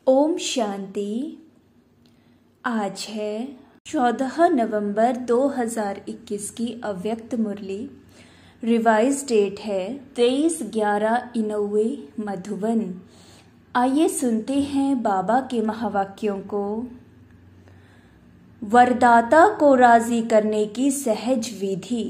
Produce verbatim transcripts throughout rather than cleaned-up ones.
ओम शांति। आज है चौदह नवंबर दो हज़ार इक्कीस की अव्यक्त मुरली। रिवाइज डेट है तेईस ग्यारह इनवे मधुबन। आइए सुनते हैं बाबा के महावाक्यों को। वरदाता को राजी करने की सहज विधि।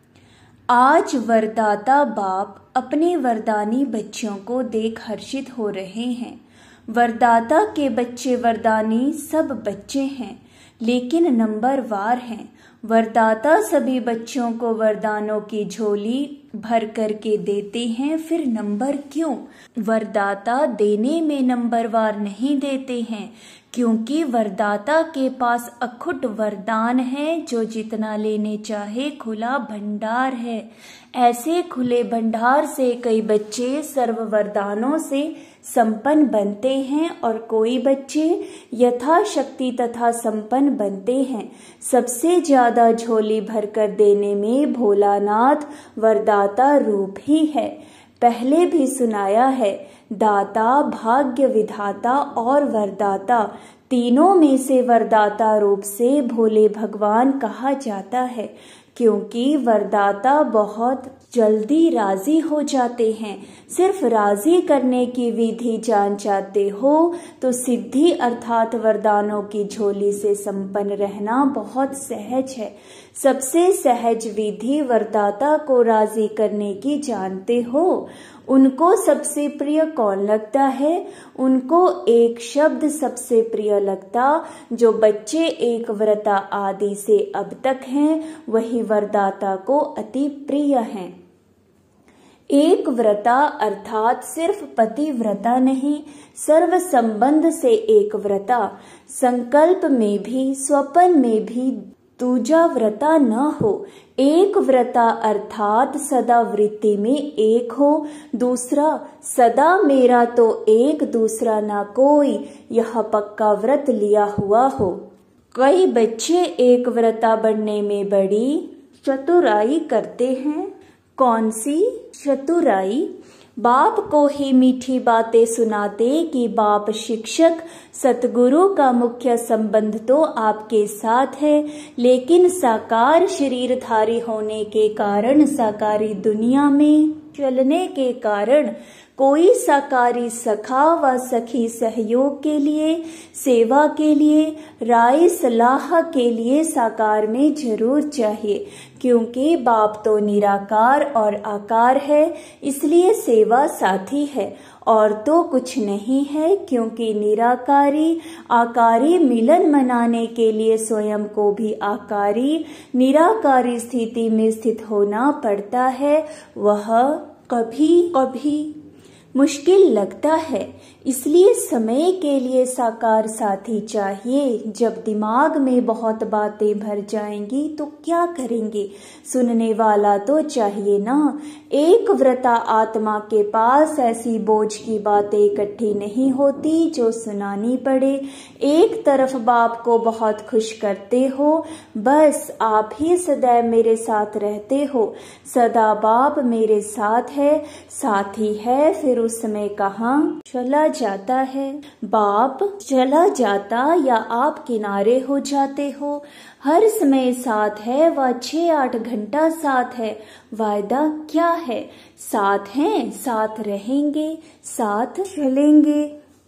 आज वरदाता बाप अपने वरदानी बच्चों को देख हर्षित हो रहे हैं। वरदाता के बच्चे वरदानी सब बच्चे हैं, लेकिन नंबरवार हैं। वरदाता सभी बच्चों को वरदानों की झोली भर करके देते हैं, फिर नंबर क्यों? वरदाता देने में नंबरवार नहीं देते हैं, क्योंकि वरदाता के पास अखुट वरदान है, जो जितना लेने चाहे खुला भंडार है। ऐसे खुले भंडार से कई बच्चे सर्व वरदानों से संपन्न बनते हैं और कोई बच्चे यथाशक्ति तथा संपन्न बनते हैं। सबसे ज्यादा झोली भरकर देने में भोलानाथ वरदाता रूप ही है। पहले भी सुनाया है, दाता, भाग्य विधाता और वरदाता तीनों में से वरदाता रूप से भोले भगवान कहा जाता है, क्योंकि वरदाता बहुत जल्दी राजी हो जाते हैं। सिर्फ राजी करने की विधि जान चाहते हो तो सिद्धि अर्थात वरदानों की झोली से संपन्न रहना बहुत सहज है। सबसे सहज विधि वरदाता को राजी करने की जानते हो। उनको सबसे प्रिय कौन लगता है? उनको एक शब्द सबसे प्रिय लगता, जो बच्चे एक व्रता आदि से अब तक हैं, वही वरदाता को अति प्रिय हैं। एक व्रता अर्थात सिर्फ पतिव्रता नहीं, सर्व संबंध से एक व्रता। संकल्प में भी स्वप्न में भी दूजा व्रता न हो। एक व्रता अर्थात सदा वृत्ति में एक हो। दूसरा सदा मेरा तो एक, दूसरा ना कोई, यह पक्का व्रत लिया हुआ हो। कई बच्चे एक व्रता बनने में बड़ी चतुराई करते हैं। कौन सी चतुराई? बाप को ही मीठी बातें सुनाते कि बाप शिक्षक सतगुरु का मुख्य संबंध तो आपके साथ है, लेकिन साकार शरीरधारी होने के कारण, साकारी दुनिया में चलने के कारण कोई साकारी सखा व सखी सहयोग के लिए, सेवा के लिए, राय सलाह के लिए साकार में जरूर चाहिए, क्योंकि बाप तो निराकार और आकार है, इसलिए सेवा साथी है और तो कुछ नहीं है, क्योंकि निराकारी आकारी मिलन मनाने के लिए स्वयं को भी आकारी निराकारी स्थिति में स्थित होना पड़ता है। वह कभी कभी मुश्किल लगता है, इसलिए समय के लिए साकार साथी चाहिए। जब दिमाग में बहुत बातें भर जाएंगी तो क्या करेंगे? सुनने वाला तो चाहिए ना। एक व्रता आत्मा के पास ऐसी बोझ की बातें इकट्ठी नहीं होती जो सुनानी पड़े। एक तरफ बाप को बहुत खुश करते हो, बस आप ही सदैव मेरे साथ रहते हो, सदा बाप मेरे साथ है, साथी है, फिर उस समय कहाँ चला जाता है? बाप चला जाता या आप किनारे हो जाते हो? हर समय साथ है, वह छह आठ घंटा साथ है। वायदा क्या है? साथ हैं, साथ रहेंगे, साथ चलेंगे।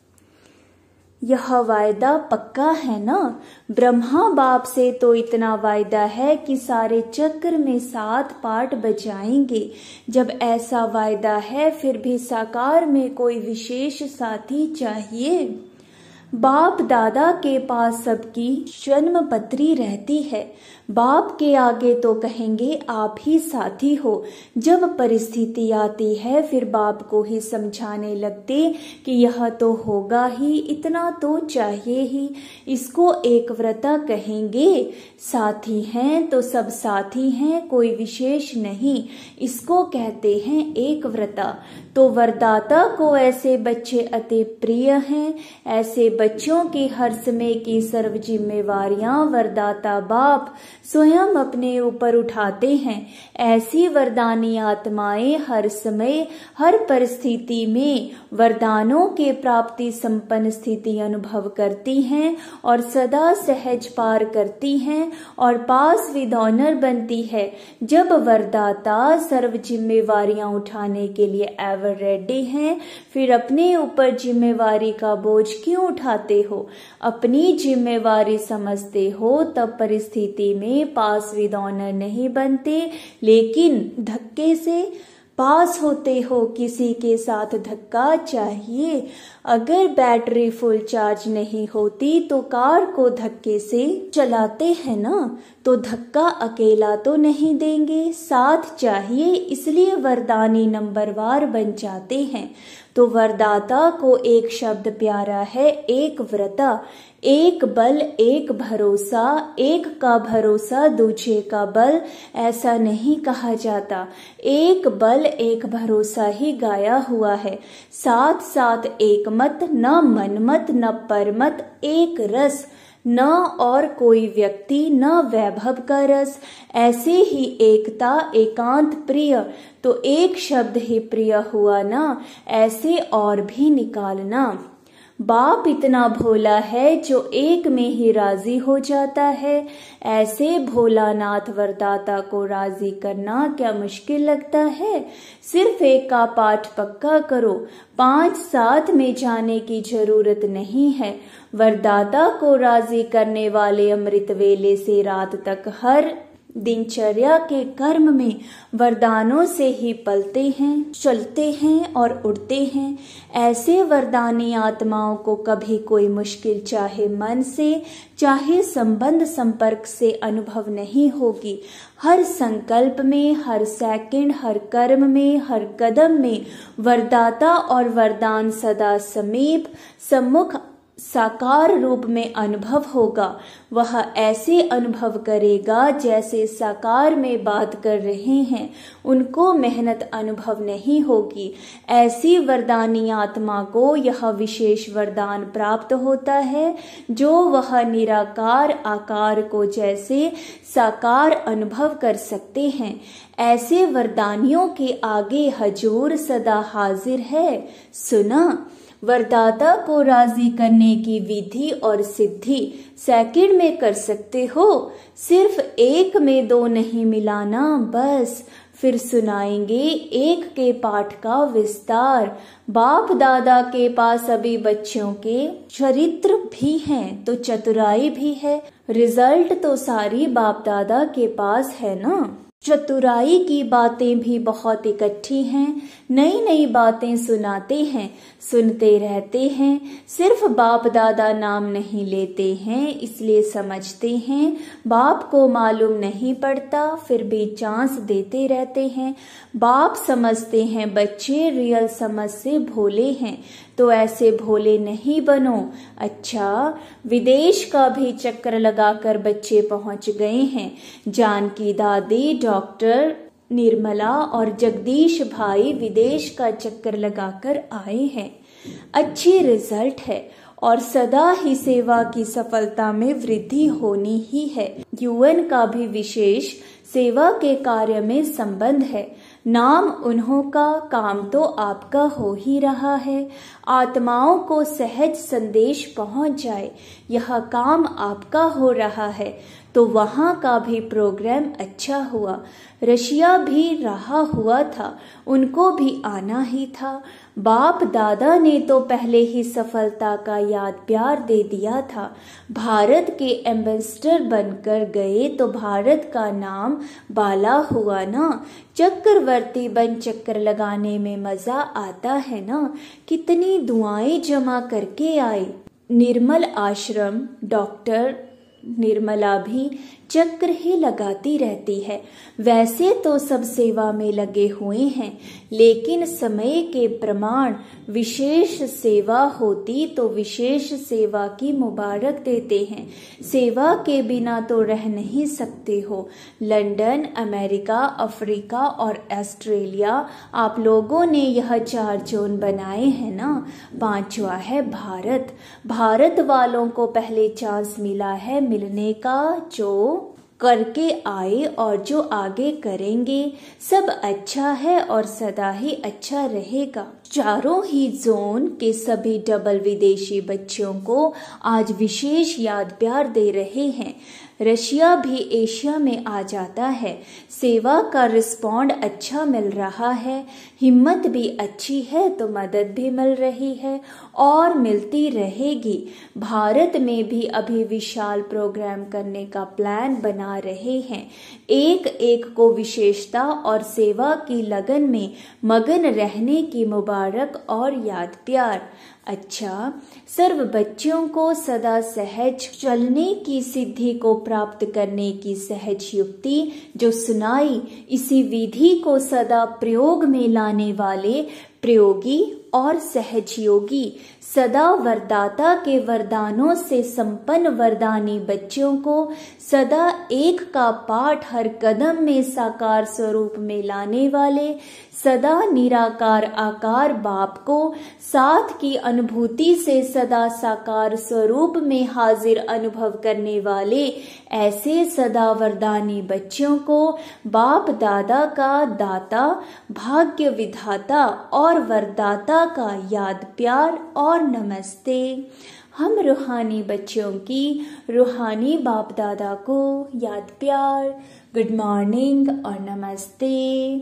यह वायदा पक्का है ना? ब्रह्मा बाप से तो इतना वायदा है कि सारे चक्र में सात पाठ बजाएंगे। जब ऐसा वायदा है, फिर भी साकार में कोई विशेष साथी चाहिए। बाप दादा के पास सबकी जन्म पत्री रहती है। बाप के आगे तो कहेंगे आप ही साथी हो। जब परिस्थिति आती है, फिर बाप को ही समझाने लगते कि यह तो होगा ही, इतना तो चाहिए ही। इसको एक व्रता कहेंगे। साथी हैं तो सब साथी हैं, कोई विशेष नहीं। इसको कहते हैं एक व्रता। तो वरदाता को ऐसे बच्चे अति प्रिय हैं। ऐसे बच्चों के हर समय की सर्व जिम्मेवारियां वरदाता बाप स्वयं अपने ऊपर उठाते हैं। ऐसी वरदानी आत्माएं हर समय हर परिस्थिति में वरदानों के प्राप्ति संपन्न स्थिति अनुभव करती हैं और सदा सहज पार करती हैं और पास विद ऑनर बनती है। जब वरदाता सर्व जिम्मेवारियां उठाने के लिए एवर रेडी हैं, फिर अपने ऊपर जिम्मेवारी का बोझ क्यों उठाते हो? अपनी जिम्मेवारी समझते हो तब परिस्थिति में पास विद ऑनर नहीं बनते, लेकिन धक्के से पास होते हो। किसी के साथ धक्का चाहिए। अगर बैटरी फुल चार्ज नहीं होती तो कार को धक्के से चलाते हैं ना, तो धक्का अकेला तो नहीं देंगे, साथ चाहिए। इसलिए वरदानी नंबरवार बन जाते हैं। तो वरदाता को एक शब्द प्यारा है, एक व्रता। एक बल एक भरोसा, एक का भरोसा दूसरे का बल, ऐसा नहीं कहा जाता। एक बल एक भरोसा ही गाया हुआ है। साथ साथ एक मत, न मनमत न परमत, एक रस, न और कोई व्यक्ति न वैभव का रस। ऐसे ही एकता एकांत प्रिय, तो एक शब्द ही प्रिय हुआ ना, ऐसे और भी निकालना। बाप इतना भोला है जो एक में ही राजी हो जाता है। ऐसे भोलानाथ वरदाता को राजी करना क्या मुश्किल लगता है? सिर्फ एक का पाठ पक्का करो, पांच साथ में जाने की जरूरत नहीं है। वरदाता को राजी करने वाले अमृत वेले से रात तक हर दिनचर्या के कर्म में वरदानों से ही पलते हैं, चलते हैं और उड़ते हैं। ऐसे वरदानी आत्माओं को कभी कोई मुश्किल चाहे मन से चाहे संबंध संपर्क से अनुभव नहीं होगी। हर संकल्प में, हर सेकंड, हर कर्म में, हर कदम में वरदाता और वरदान सदा समीप सम्मुख साकार रूप में अनुभव होगा। वह ऐसे अनुभव करेगा जैसे साकार में बात कर रहे हैं। उनको मेहनत अनुभव नहीं होगी। ऐसी वरदानी आत्मा को यह विशेष वरदान प्राप्त होता है जो वह निराकार आकार को जैसे साकार अनुभव कर सकते हैं। ऐसे वरदानियों के आगे हजूर सदा हाजिर है। सुना, वरदाता को राजी करने की विधि और सिद्धि सेकंड में कर सकते हो। सिर्फ एक में दो नहीं मिलाना बस। फिर सुनाएंगे एक के पाठ का विस्तार। बाप दादा के पास अभी बच्चों के चरित्र भी हैं तो चतुराई भी है। रिजल्ट तो सारी बाप दादा के पास है ना। चतुराई की बातें भी बहुत इकट्ठी हैं। नई नई बातें सुनाते हैं, सुनते रहते हैं। सिर्फ बाप दादा नाम नहीं लेते हैं, इसलिए समझते हैं। बाप को मालूम नहीं पड़ता, फिर भी चांस देते रहते हैं। बाप समझते हैं बच्चे रियल समझ से भोले हैं, तो ऐसे भोले नहीं बनो। अच्छा, विदेश का भी चक्कर लगाकर बच्चे पहुंच गए हैं। जानकी दादी, डॉक्टर निर्मला और जगदीश भाई विदेश का चक्कर लगाकर आए हैं। अच्छी रिजल्ट है और सदा ही सेवा की सफलता में वृद्धि होनी ही है। यूएन का भी विशेष सेवा के कार्य में संबंध है। नाम उन्हों का, काम तो आपका हो ही रहा है। आत्माओं को सहज संदेश पहुंच जाए, यह काम आपका हो रहा है। तो वहां का भी प्रोग्राम अच्छा हुआ। रशिया भी रहा हुआ था, उनको भी आना ही था। बाप दादा ने तो पहले ही सफलता का याद प्यार दे दिया था। भारत के एम्बेसडर बनकर गए तो भारत का नाम बाला हुआ ना। चक्रवर्ती बन चक्कर लगाने में मजा आता है ना। कितनी दुआएं जमा करके आए। निर्मल आश्रम, डॉक्टर निर्मला भी चक्र ही लगाती रहती है। वैसे तो सब सेवा में लगे हुए हैं, लेकिन समय के प्रमाण विशेष सेवा होती तो विशेष सेवा की मुबारक देते हैं। सेवा के बिना तो रह नहीं सकते हो। लंदन, अमेरिका, अफ्रीका और ऑस्ट्रेलिया, आप लोगों ने यह चार जोन बनाए हैं ना। पांचवा है भारत। भारत वालों को पहले चांस मिला है मिलने का, जो करके आए और जो आगे करेंगे। सब अच्छा है और सदा ही अच्छा रहेगा। चारों ही जोन के सभी डबल विदेशी बच्चों को आज विशेष याद प्यार दे रहे हैं। रशिया भी एशिया में आ जाता है। सेवा का रिस्पॉन्ड अच्छा मिल रहा है। हिम्मत भी अच्छी है तो मदद भी मिल रही है और मिलती रहेगी। भारत में भी अभी विशाल प्रोग्राम करने का प्लान बना रहे हैं। एक एक को विशेषता और सेवा की लगन में मगन रहने की मुबारक और याद प्यार। अच्छा, सर्व बच्चों को सदा सहज चलने की सिद्धि को प्राप्त करने की सहज युक्ति जो सुनाई, इसी विधि को सदा प्रयोग में लाने वाले प्रयोगी और सहज योगी, सदा वरदाता के वरदानों से संपन्न वरदानी बच्चों को सदा एक का पाठ हर कदम में साकार स्वरूप में लाने वाले, सदा निराकार आकार बाप को साथ की अनुभूति से सदा साकार स्वरूप में हाजिर अनुभव करने वाले, ऐसे सदा वरदानी बच्चों को बाप दादा का दाता, भाग्य विधाता और वरदाता का याद प्यार और नमस्ते। हम रूहानी बच्चों की रूहानी बाप दादा को याद प्यार, गुड मॉर्निंग और नमस्ते।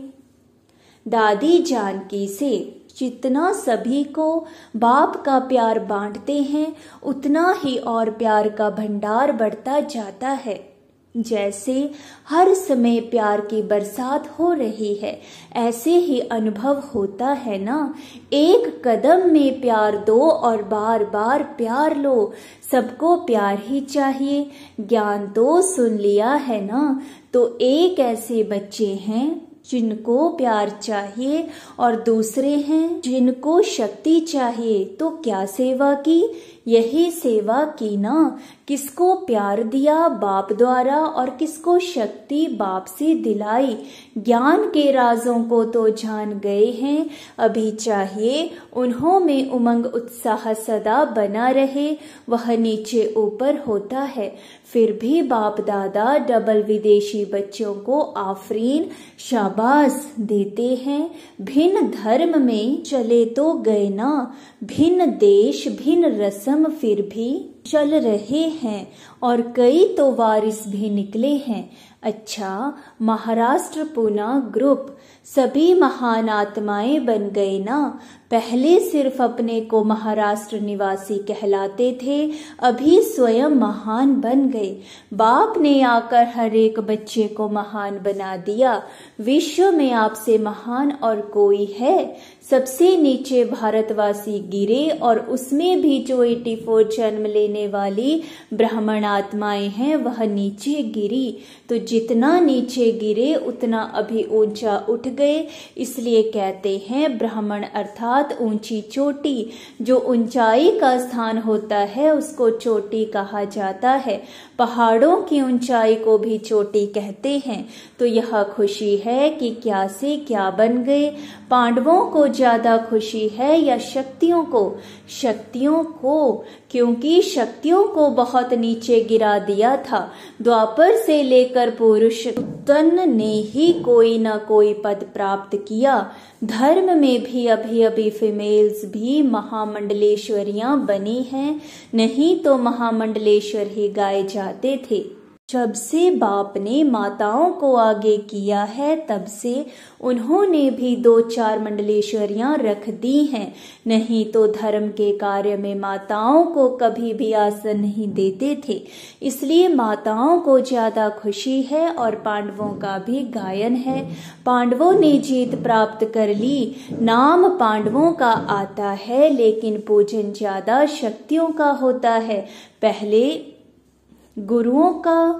दादी जानकी से जितना सभी को बाप का प्यार बांटते हैं, उतना ही और प्यार का भंडार बढ़ता जाता है। जैसे हर समय प्यार की बरसात हो रही है, ऐसे ही अनुभव होता है ना। एक कदम में प्यार दो और बार बार प्यार लो। सबको प्यार ही चाहिए। ज्ञान तो सुन लिया है ना, तो एक ऐसे बच्चे हैं जिनको प्यार चाहिए और दूसरे हैं जिनको शक्ति चाहिए। तो क्या सेवा की? यही सेवा की ना। किसको प्यार दिया बाप द्वारा और किसको शक्ति बाप से दिलाई। ज्ञान के राजों को तो जान गए हैं, अभी चाहिए उन्हों में उमंग उत्साह सदा बना रहे। वह नीचे ऊपर होता है, फिर भी बाप दादा डबल विदेशी बच्चों को आफरीन शाबाश देते हैं। भिन्न धर्म में चले तो गए ना, भिन्न देश भिन्न रस्म फिर भी चल रहे हैं और कई तो वारिस भी निकले हैं। अच्छा, महाराष्ट्र पूना ग्रुप सभी महान आत्माएं बन गए ना। पहले सिर्फ अपने को महाराष्ट्र निवासी कहलाते थे, अभी स्वयं महान बन गए। बाप ने आकर हर एक बच्चे को महान बना दिया। विश्व में आपसे महान और कोई है? सबसे नीचे भारतवासी गिरे और उसमें भी जो चौरासी जन्म लेने वाली ब्राह्मण आत्माएं हैं वह नीचे गिरी। तो जितना नीचे गिरे उतना अभी ऊंचा उठ गए। इसलिए कहते हैं ब्राह्मण अर्थात ऊंची चोटी। जो ऊंचाई का स्थान होता है उसको चोटी कहा जाता है। पहाड़ों की ऊंचाई को भी चोटी कहते हैं। तो यह खुशी है कि क्या से क्या बन गए। पांडवों को ज्यादा खुशी है या शक्तियों को? शक्तियों को, क्योंकि शक्तियों को बहुत नीचे गिरा दिया था। द्वापर से लेकर पुरुष तन ने ही कोई न कोई पद प्राप्त किया। धर्म में भी अभी अभी फीमेल्स भी महामंडलेश्वरियां बनी हैं, नहीं तो महामंडलेश्वर ही गाए जाते थे। जब से बाप ने माताओं को आगे किया है तब से उन्होंने भी दो चार मंडलेश्वरियां रख दी हैं, नहीं तो धर्म के कार्य में माताओं को कभी भी आसन नहीं देते थे। इसलिए माताओं को ज्यादा खुशी है और पांडवों का भी गायन है। पांडवों ने जीत प्राप्त कर ली। नाम पांडवों का आता है लेकिन पूजन ज्यादा शक्तियों का होता है। पहले गुरुओं का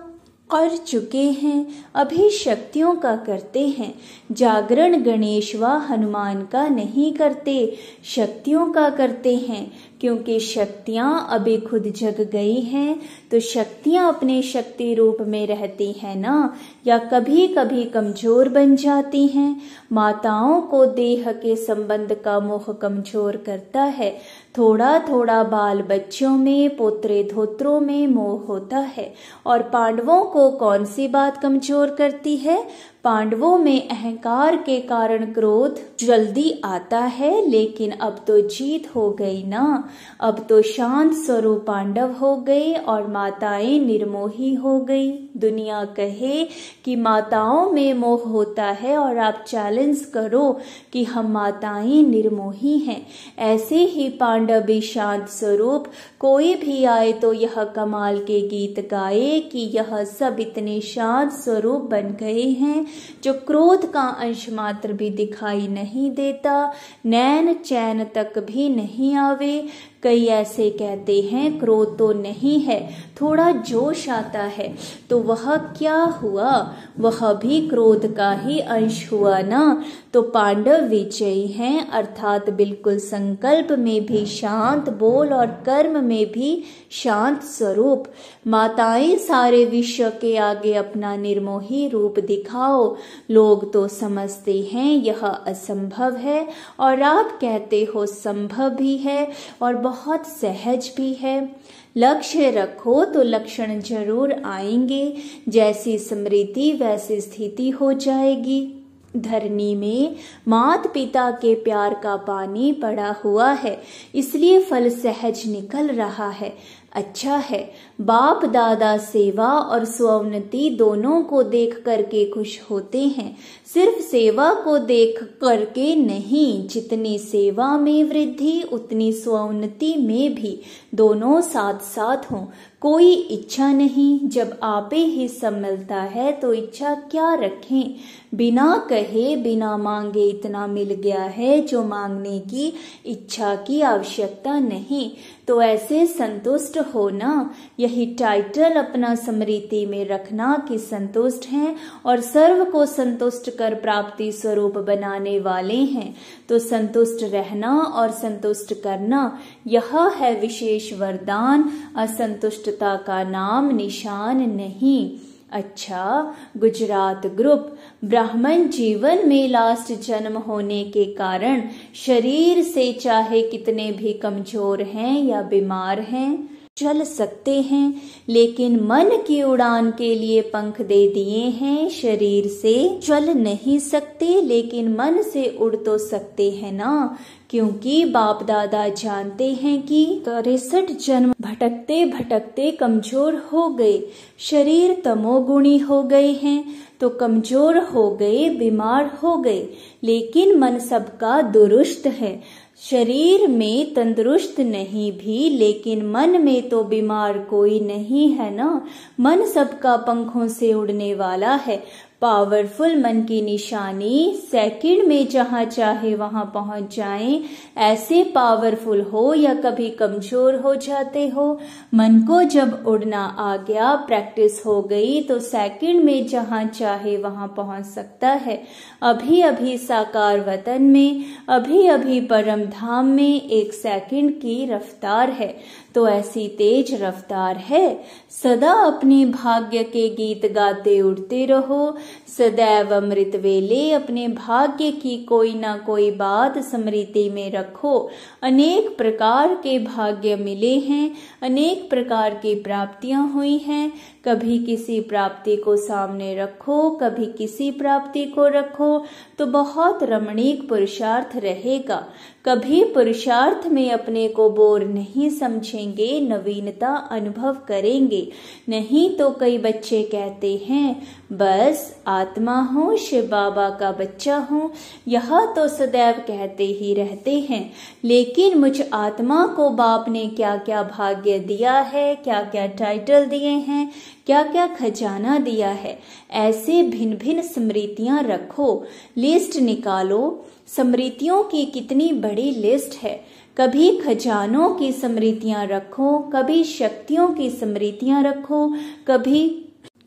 कर चुके हैं, अभी शक्तियों का करते हैं। जागरण गणेश व हनुमान का नहीं करते, शक्तियों का करते हैं, क्योंकि शक्तियाँ अभी खुद जग गई हैं। तो शक्तियाँ अपने शक्ति रूप में रहती हैं ना, या कभी कभी कमजोर बन जाती हैं। माताओं को देह के संबंध का मोह कमजोर करता है। थोड़ा थोड़ा बाल बच्चों में, पोत्रे धोत्रों में मोह होता है। और पांडवों को कौन सी बात कमजोर करती है? पांडवों में अहंकार के कारण क्रोध जल्दी आता है, लेकिन अब तो जीत हो गई ना। अब तो शांत स्वरूप पांडव हो गए और माताएं निर्मोही हो गई। दुनिया कहे कि माताओं में मोह होता है और आप चैलेंज करो कि हम माताएं निर्मोही हैं। ऐसे ही पांडव भी शांत स्वरूप, कोई भी आए तो यह कमाल के गीत गाए कि यह सब इतने शांत स्वरूप बन गए हैं जो क्रोध का अंश मात्र भी दिखाई नहीं देता, नैन चैन तक भी नहीं आवे। कई ऐसे कहते हैं क्रोध तो नहीं है, थोड़ा जोश आता है। तो वह क्या हुआ? वह भी क्रोध का ही अंश हुआ ना। तो पांडव विजयी हैं, अर्थात बिल्कुल संकल्प में भी शांत, बोल और कर्म में भी शांत स्वरूप। माताएं सारे विश्व के आगे अपना निर्मोही रूप दिखाओ। लोग तो समझते हैं यह असंभव है, और आप कहते हो संभव भी है और बहुत सहज भी है। लक्ष्य रखो तो लक्षण जरूर आएंगे। जैसी स्मृति वैसी स्थिति हो जाएगी। धरनी में माता पिता के प्यार का पानी पड़ा हुआ है, इसलिए फल सहज निकल रहा है। अच्छा है, बाप दादा सेवा और स्वोन्नति दोनों को देख करके खुश होते हैं। सिर्फ सेवा को देख करके नहीं, जितनी सेवा में वृद्धि उतनी स्वोन्नति में भी, दोनों साथ साथ हों। कोई इच्छा नहीं, जब आपे ही सब मिलता है तो इच्छा क्या रखें। बिना कहे बिना मांगे इतना मिल गया है जो मांगने की इच्छा की आवश्यकता नहीं। तो ऐसे संतुष्ट हो ना। यही टाइटल अपना स्मृति में रखना कि संतुष्ट हैं और सर्व को संतुष्ट कर प्राप्ति स्वरूप बनाने वाले हैं। तो संतुष्ट रहना और संतुष्ट करना, यह है विशेष वरदान। असंतुष्टता का नाम निशान नहीं। अच्छा, गुजरात ग्रुप। ब्राह्मण जीवन में लास्ट जन्म होने के कारण शरीर से चाहे कितने भी कमजोर हैं या बीमार हैं, चल सकते हैं, लेकिन मन की उड़ान के लिए पंख दे दिए हैं। शरीर से चल नहीं सकते, लेकिन मन से उड़ तो सकते हैं ना, क्योंकि बाप दादा जानते हैं कि तिरसठ जन्म भटकते भटकते कमजोर हो गए। शरीर तमोगुणी हो गए हैं तो कमजोर हो गए, बीमार हो गए, लेकिन मन सबका दुरुस्त है। शरीर में तंदुरुस्त नहीं भी, लेकिन मन में तो बीमार कोई नहीं है ना। मन सबका पंखों से उड़ने वाला है। पावरफुल मन की निशानी सेकंड में जहां चाहे वहां पहुंच जाएं। ऐसे पावरफुल हो या कभी कमजोर हो जाते हो, मन को जब उड़ना आ गया, प्रैक्टिस हो गई, तो सेकंड में जहां चाहे वहां पहुंच सकता है। अभी अभी साकार वतन में, अभी अभी परम धाम में एक सेकंड की रफ्तार है। तो ऐसी तेज रफ्तार है। सदा अपने भाग्य के गीत गाते उड़ते रहो। सदैव अमृत वेले अपने भाग्य की कोई ना कोई बात स्मृति में रखो। अनेक प्रकार के भाग्य मिले हैं, अनेक प्रकार की प्राप्तियां हुई हैं। कभी किसी प्राप्ति को सामने रखो, कभी किसी प्राप्ति को रखो, तो बहुत रमणीक पुरुषार्थ रहेगा। कभी पुरुषार्थ में अपने को बोर नहीं समझेंगे, नवीनता अनुभव करेंगे। नहीं तो कई बच्चे कहते हैं बस आत्मा हूँ, शिव बाबा का बच्चा हूँ। यह तो सदैव कहते ही रहते हैं, लेकिन मुझ आत्मा को बाप ने क्या क्या भाग्य दिया है, क्या क्या टाइटल दिए हैं, क्या क्या खजाना दिया है। ऐसे भिन्न भिन्न स्मृतियां रखो, लिस्ट निकालो। स्मृतियों की कितनी बड़ी लिस्ट है। कभी खजानों की स्मृतियां रखो, कभी शक्तियों की स्मृतियां रखो, कभी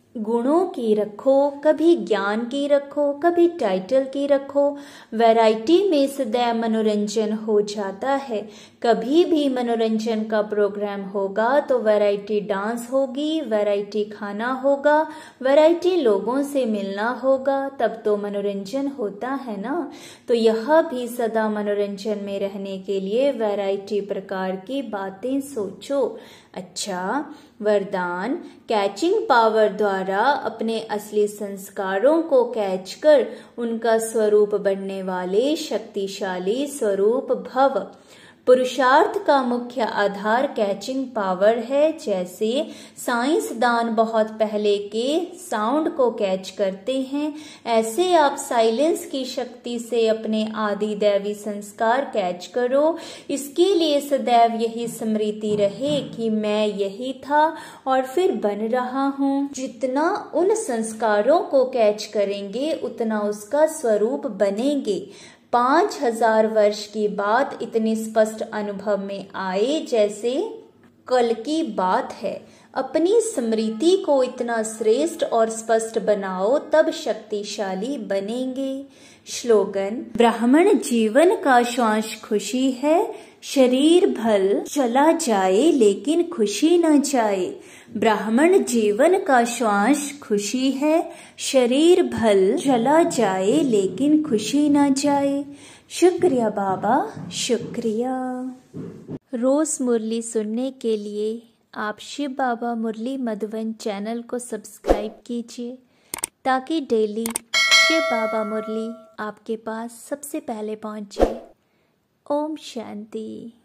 गुणों की रखो, कभी ज्ञान की रखो, कभी टाइटल की रखो। वैरायटी में सदैव मनोरंजन हो जाता है। कभी भी मनोरंजन का प्रोग्राम होगा तो वैरायटी डांस होगी, वैरायटी खाना होगा, वैरायटी लोगों से मिलना होगा, तब तो मनोरंजन होता है ना। तो यह भी सदा मनोरंजन में रहने के लिए वैरायटी प्रकार की बातें सोचो। अच्छा, वरदान कैचिंग पावर द्वारा अपने असली संस्कारों को कैच कर उनका स्वरूप बनने वाले शक्तिशाली स्वरूप भव। पुरुषार्थ का मुख्य आधार कैचिंग पावर है। जैसे साइंसदान बहुत पहले के साउंड को कैच करते हैं, ऐसे आप साइलेंस की शक्ति से अपने आदि दैवी संस्कार कैच करो। इसके लिए सदैव यही स्मृति रहे कि मैं यही था और फिर बन रहा हूँ। जितना उन संस्कारों को कैच करेंगे उतना उसका स्वरूप बनेंगे। पांच हजार वर्ष की बात इतनी स्पष्ट अनुभव में आए जैसे कल की बात है। अपनी स्मृति को इतना श्रेष्ठ और स्पष्ट बनाओ, तब शक्तिशाली बनेंगे। श्लोगन। ब्राह्मण जीवन का श्वास खुशी है, शरीर भल चला जाए लेकिन खुशी न जाए। ब्राह्मण जीवन का श्वास खुशी है, शरीर भल चला जाए लेकिन खुशी न जाए। शुक्रिया बाबा, शुक्रिया। रोज मुरली सुनने के लिए आप शिव बाबा मुरली मधुबन चैनल को सब्सक्राइब कीजिए ताकि डेली शिव बाबा मुरली आपके पास सबसे पहले पहुंचे। ओम शांति।